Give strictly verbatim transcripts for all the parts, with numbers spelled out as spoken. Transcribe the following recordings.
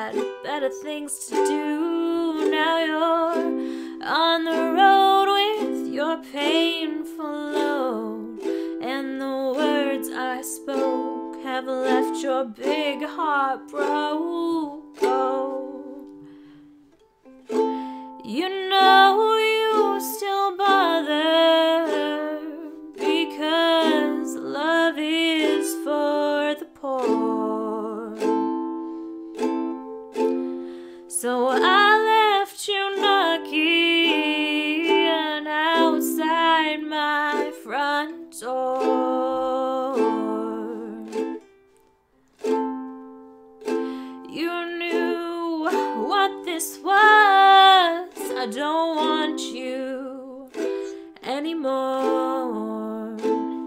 had better things to do. Now you're on the road with your painful load, and the words I spoke have left your big heart broke. You know you still bother, because love is for the poor. So I left you knocking outside my front door. You knew what this was. I don't want you anymore.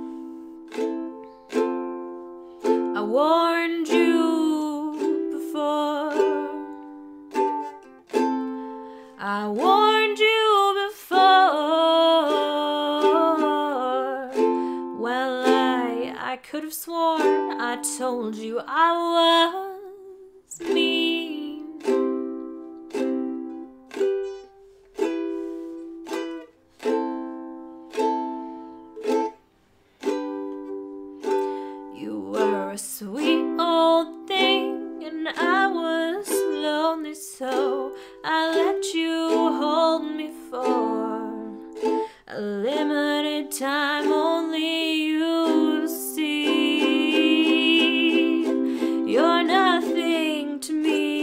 I warned you before. I warned you before. Well, I, I could have sworn I told you I was mean. You were a sweet old thing, and I was lonely, so I let you hold me for a limited time. Only you see, you're nothing to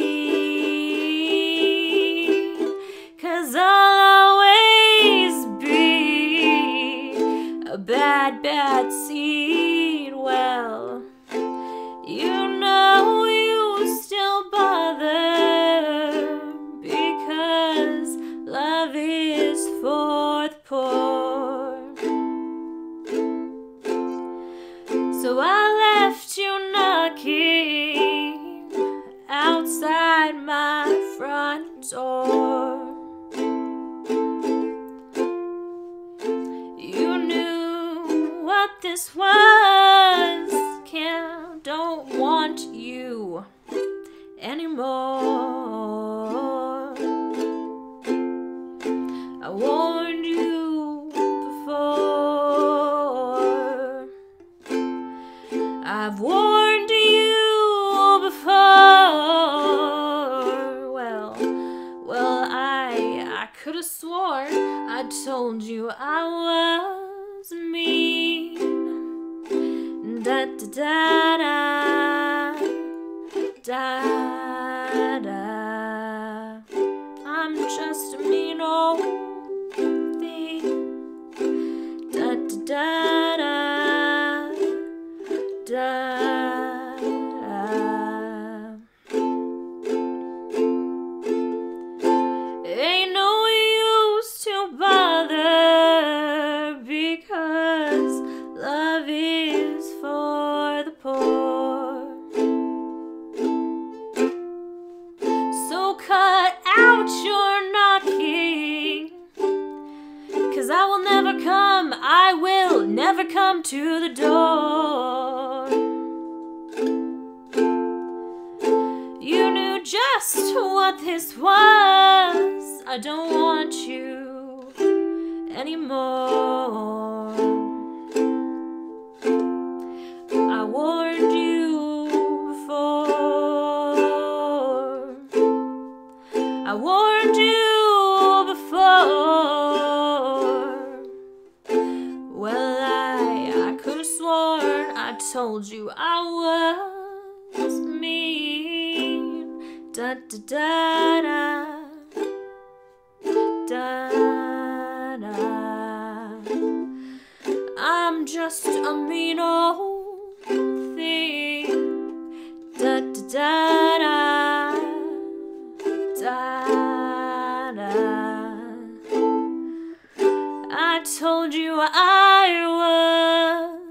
me, 'cause I'll always be a bad, bad seed. Well, you know you still bother, because love is for the poor. So I left you knocking outside my front door. You knew what this was. Can't, don't want you anymore. I warned you before. I've warned you before. Well, well, I, I could have sworn I told you I was mean. Da da da da da da. I'm just a mean old thing. Da da da da da. Ain't no use to bother, because love is for the poor. So cut out your knocking, 'cause I will never come, I will never come to the door. You knew just what this was. I don't want you anymore. I warned you before. I warned you before. Well, I, I could have sworn I told you I was mean. Da da da da da da. I'm just a mean old thing. Da da da da da da. I told you I was